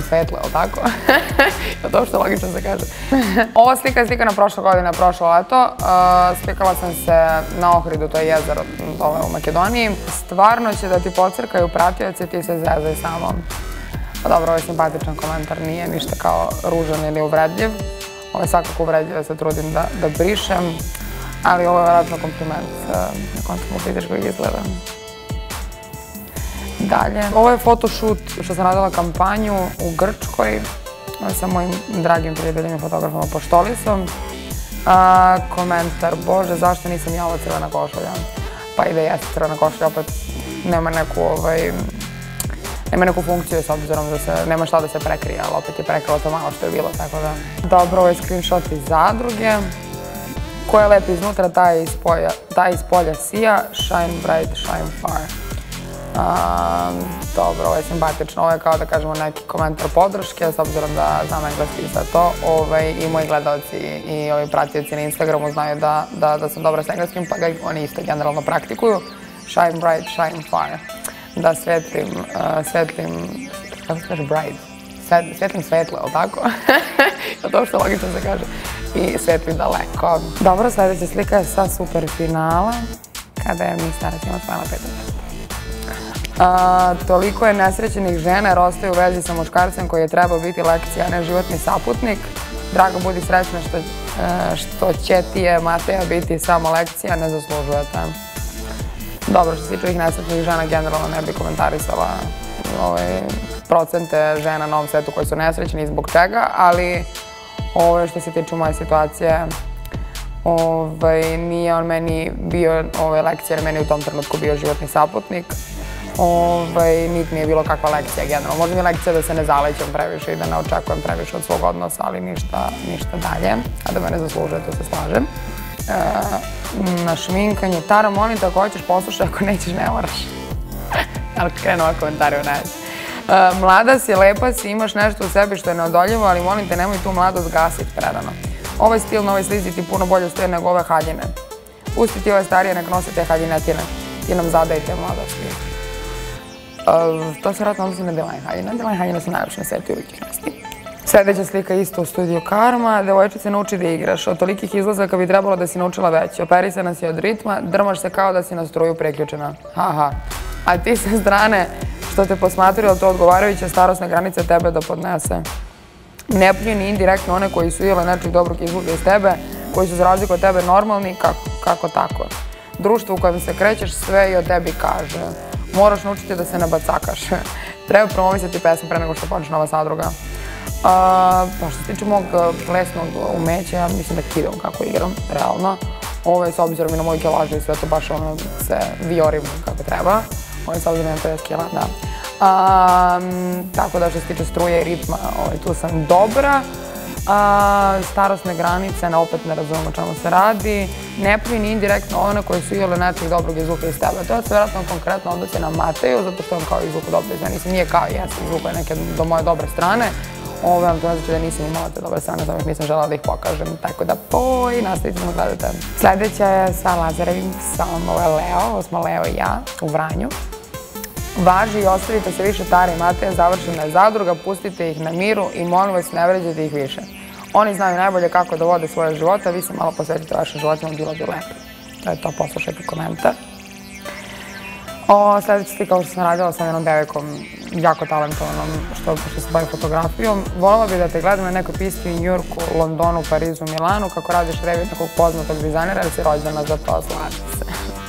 svetlo, ili tako? To što logično se kaže. Ova slika je slikana prošle godine, prošlo leto. Slikala sam se na Ohridu, to je jezero dole u Makedoniji. Stvarno će da ti pocrkaju pratioci, ti se zezaj samo. Pa dobro, ovo je simpatičan komentar, nije ništa kao ružan ili uvredljiv. Ovo je svakako uvredljiv, da se trudim da brišem. Ali ovo je vjerojatno kompliment na koncu mu vidiš kako izgleda. Dalje. Ovo je photoshoot što sam radila kampanju u Grčkoj sa mojim dragim prijateljima i fotografom Apoštolisom. Komentar, bože, zašto nisam ja ova crvena košulja? Pa i da jeste crvena košulja, opet nema neku funkciju s obzirom da se nema šta da se prekrije, ali opet je prekrilo to malo što je bilo, tako da. Dobro, ovo je screenshot iz zadruge. Ko je lep iznutra, taj iz polja sija, shine bright, shine far. Dobro, ovo je simpatično, ovo je kao da kažemo neki komentar podrške, s obzirom da znam engleski i sve to. I moji gledalci i ovi pratioci na Instagramu znaju da sam dobra s engleskim, pa ga oni isto generalno praktikuju. Shine bright, shine far. Da svetlim, kako se kaže bright? Svetlim svetlo, ili tako? To što logično se kaže. I svetlim daleko. Dobro, sljedeća slika je sa super finala, kada je mi starac ima osvojila 5. mjesto. Toliko je nesrećenih žena jer ostaju u vezi sa muškarcem koji je trebao biti lekcija, a ne životni saputnik. Drago, budi srećna što će ti je Mateja biti samo lekcija, ne zaslužujete. Dobro, što se tiče ovih nesrećenih žena, generalno ne bi komentarisala procente žena na ovom svetu koji su nesrećeni i zbog čega, ali što se tiče moje situacije, nije on meni bio lekcija, jer meni u tom trenutku bio životni saputnik. Niti mi je bilo kakva lekcija generalno. Možda mi je lekcija da se ne zalećem previše i da ne očekujem previše od svog odnosa, ali ništa dalje. A da me ne zaslužuje, to se slažem. Na šminkanje. Tara, molim te, ako hoćeš poslušaj, ako nećeš, ne moraš. Ali krenu ova komentari u najveći. Mlada si, lepa si, imaš nešto u sebi što je neodoljivo, ali molim te, nemoj tu mladost gasiti prerano. Ovaj stil na ovoj slizi ti puno bolje stoje nego ove haljine. Pusti ti ove starije, nek nosi te haljinetine. Ti nam zadaj te mladosti. To se vratno odnosi na Delaj haljine. Delaj haljine su najljepše na svetu i uvijek ih nosi. Sljedeća slika isto u studiju Karma. Devojčice, nauči da igraš. Od tolikih izlazaka bi trebalo da si naučila već. Operisana si od ritma, drmaš se kao da si na struju priključena. Haha. A ti sa strane što te posmatraju, ali to odgovarajuća starosna granica tebe da podnese. Ne pljuj ni indirektno one koji su ili nečeg dobrog izvuka iz tebe, koji su za razliku od tebe normalni, kako tako. Društvo u kojem se krećeš sve i o tebi kaže. Moraš naučiti da se ne bacakaš. Treba promovisati pesmu pre nego što počne nova sadruga. Pa što se tiče mog plesnog umeća, ja mislim da kidam kako igram, realno. S obzirom i na moju kilažu i sve to baš se viorim kako treba. S obzirom na 50 kila, da. Tako da što se tiče struje i ritma, tu sam dobra. Starosne granice, opet ne razumem o čemu se radi. Ne pljuj ni indirektno one koji su ili nečeg dobrog izvuka iz tebe. To se vjerojatno konkretno odnosi na Mateju, zato što on kao izvuka dobro iz mene. Nije kao jesam, izvuka je neke do moje dobre strane. Ovo vam to ne znači da nisam imala te dobre strane, samo ih nisam želela da ih pokažem. Tako da i nastavite da gledate. Sljedeća je sa Lazarevim psom, ovo je Leo, ovo smo Leo i ja u Vranju. Važi i ostavite se više Tare i Mateja, završena je zadruga, pustite ih na miru i molim vas ne vređajte ih više. Oni znaju najbolje kako da vode svoje živote, vi se malo posvetite vašim životima, bilo bi lepo. To je to, poslušajte komentar. Sljedeća slika, ovo što sam radila sa jednom devojkom, jako talentovanom, što se bavi fotografijom. Voljela bih da te gledam na nekoj pisti u Njujorku, Londonu, Parizu, Milanu, kako radiš reviju nekog poznatog dizajnera, jer si rođena za to, slažem se.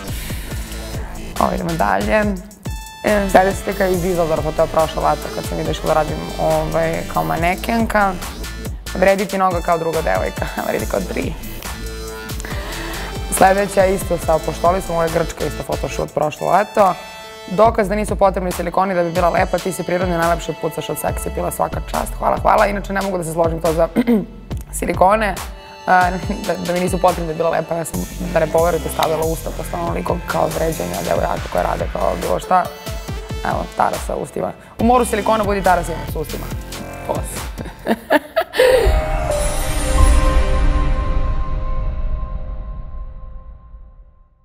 Idemo dalje. Sljedeća slika je iz Düsseldorfa, to je prošlo leto kad sam vidio što da radim kao manekenka. Vredi ti noga kao druga devojka, vredi kao 3. Sljedeća je isto sa Apoštolisom, ovo je Grčka, isto photoshoot prošlo leto. Dokaz da nisu potrebni silikoni da bi bila lepa, ti si prirodno najlepše pucaš od seksi pila, svaka čast, hvala. Inače ne mogu da se složim to za silikone, da mi nisu potrebni da bi bila lepa, ja sam, da ne poverujete, stavila usta po onoliko kao vređenja devojaka koje rade kao bilo šta. Evo, Tara sa ustima. U moru silikona budi Tara sa ustima. Pos.